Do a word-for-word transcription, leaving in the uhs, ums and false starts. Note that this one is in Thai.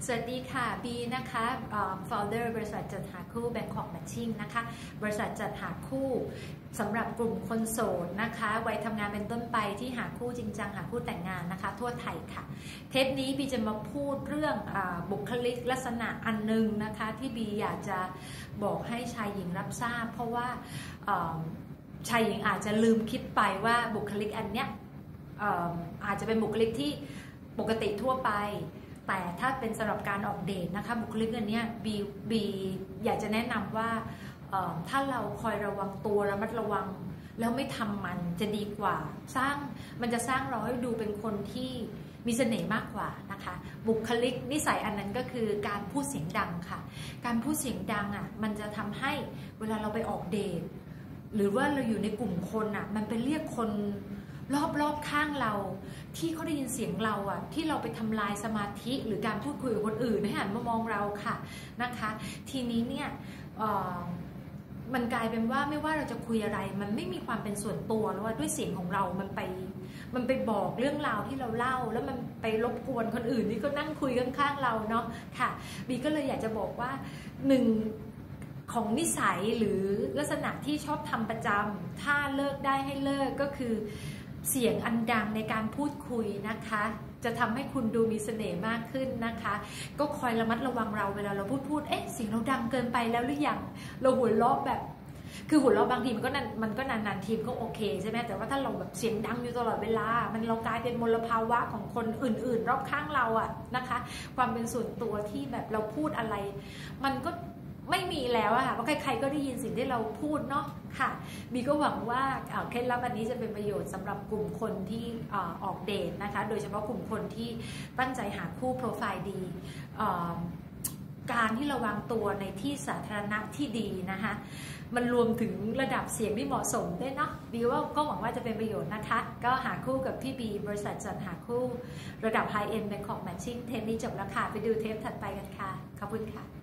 สวัสดีค่ะบีนะคะ founder บริษัทจัดหาคู่ Bangkok Matching นะคะบริษัทจัดหาคู่สำหรับกลุ่มคนโสดนะคะวัยทำงานเป็นต้นไปที่หาคู่จริงจังหาคู่แต่งงานนะคะทั่วไทยค่ะเทปนี้บีจะมาพูดเรื่องอบุคลิกลักษณะอันนึงนะคะที่บีอยากจะบอกให้ชายหญิงรับทราบเพราะว่าชายหญิงอาจจะลืมคิดไปว่าบุคลิกอันเนี้ยอาจจะเป็นบุคลิกที่ปกติทั่วไปแต่ถ้าเป็นสำหรับการออกเดทนะคะบุคลิกอันนี้บีบีอยากจะแนะนำว่าถ้าเราคอยระวังตัวระมัดระวังแล้วไม่ทำมันจะดีกว่าสร้างมันจะสร้างเราให้ดูเป็นคนที่มีเสน่ห์มากกว่านะคะบุคลิกนิสัยอันนั้นก็คือการพูดเสียงดังค่ะการพูดเสียงดังอ่ะมันจะทำให้เวลาเราไปออกเดทหรือว่าเราอยู่ในกลุ่มคนอ่ะมันไปเรียกคนรอบๆข้างเราที่เขาได้ยินเสียงเราอ่ะที่เราไปทำลายสมาธิหรือการพูดคุยกับคนอื่นให้หันมามองเราค่ะนะคะทีนี้เนี่ยมันกลายเป็นว่าไม่ว่าเราจะคุยอะไรมันไม่มีความเป็นส่วนตัวแล้วว่าด้วยเสียงของเรามันไปมันไปบอกเรื่องราวที่เราเล่าแล้วมันไปรบกวนคนอื่นที่ก็นั่งคุยข้างๆเราเนาะค่ะบีก็เลยอยากจะบอกว่าหนึ่งของนิสัยหรือลักษณะที่ชอบทำประจำถ้าเลิกได้ให้เลิกก็คือเสียงอันดังในการพูดคุยนะคะจะทำให้คุณดูมีเสน่ห์มากขึ้นนะคะก็คอยระมัดระวังเราเวลาเราพูดพูดเอ๊ะเสียงเราดังเกินไปแล้วหรือยังเราหัวเราะแบบคือหัวเราะบางทีมันก็นานมันก็นานๆทีมก็โอเคใช่ไหมแต่ว่าถ้าเราแบบเสียงดังอยู่ตลอดเวลามันเรากลายเป็นมลภาวะของคนอื่นๆรอบข้างเราอะนะคะความเป็นส่วนตัวที่แบบเราพูดอะไรมันก็ไม่มีแล้วอะค่ะเพราะใครๆก็ได้ยินสิ่งที่เราพูดเนาะค่ะบีก็หวังว่าเคล็ดลับอันนี้จะเป็นประโยชน์สำหรับกลุ่มคนที่ออกเดทนะคะโดยเฉพาะกลุ่มคนที่ตั้งใจหาคู่โปรไฟล์ดีการที่เราวางตัวในที่สาธารณะที่ดีนะคะมันรวมถึงระดับเสียงที่เหมาะสมด้วยเนาะบีว่าก็หวังว่าจะเป็นประโยชน์นะคะก็หาคู่กับพี่บีบริษัทจัดหาคู่ระดับไฮเอ็นด์ Bangkok Matching เทปนี้จบแล้วค่ะไปดูเทปถัดไปกันค่ะขอบคุณค่ะ